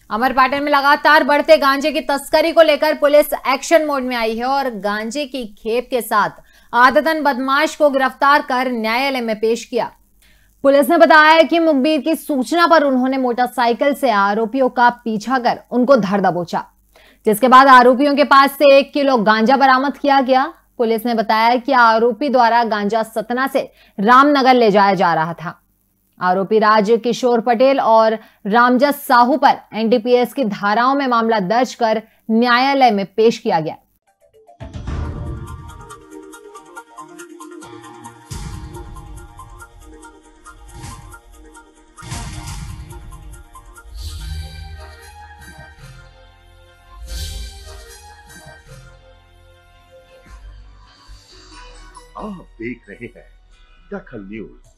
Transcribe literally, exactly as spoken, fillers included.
अमरपाटन में लगातार बढ़ते गांजे की तस्करी को लेकर पुलिस एक्शन मोड में आई है और गांजे की खेप के साथ आदतन बदमाश को गिरफ्तार कर न्यायालय में पेश किया। पुलिस ने बताया है कि मुखबिर की सूचना पर उन्होंने मोटरसाइकिल से आरोपियों का पीछा कर उनको धर दबोचा, जिसके बाद आरोपियों के पास से एक किलो गांजा बरामद किया गया। पुलिस ने बताया कि आरोपी द्वारा गांजा सतना से रामनगर ले जाया जा रहा था। आरोपी राज किशोर पटेल और रामजस साहू पर एन डी पी एस की धाराओं में मामला दर्ज कर न्यायालय में पेश किया गया। आप देख रहे हैं दखल न्यूज।